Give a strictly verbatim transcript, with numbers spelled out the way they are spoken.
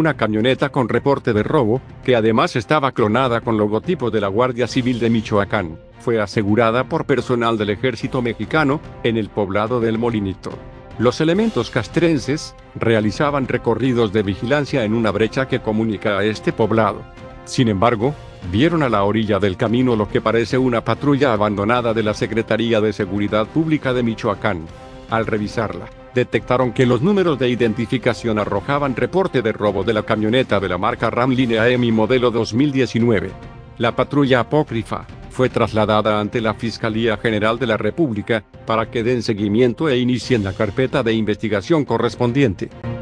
una camioneta con reporte de robo, que además estaba clonada con logotipo de la Guardia Civil de Michoacán. Fue asegurada por personal del ejército mexicano, en el poblado del Molinito. Los elementos castrenses realizaban recorridos de vigilancia en una brecha que comunica a este poblado. Sin embargo, vieron a la orilla del camino lo que parece una patrulla abandonada de la Secretaría de Seguridad Pública de Michoacán. Al revisarla, detectaron que los números de identificación arrojaban reporte de robo de la camioneta de la marca Ram Línea M y modelo dos mil diecinueve. La patrulla apócrifa fue trasladada ante la Fiscalía General de la República, para que den seguimiento e inicien la carpeta de investigación correspondiente.